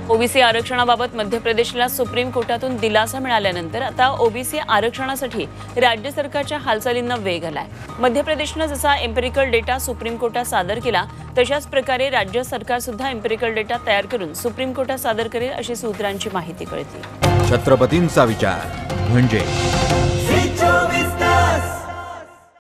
OBC आरक्षणाबाबत मध्य प्रदेशला सुप्रीम कोर्टातून दिलासा मिळाल्यानंतर आता ओबीसी आरक्षणासाठी राज्य सरकारच्या हालचालींना वेग आलाय। मध्य प्रदेशने जसा एम्पिरिकल डेटा सुप्रीम कोर्टात सादर केला तशाच प्रकारे राज्य सरकार सुद्धा एम्पिरिकल डेटा तयार करून सुप्रीम कोर्टात सादर करेल अशी सूत्रांची माहिती कळते। छत्रपतींचा विचार म्हणजे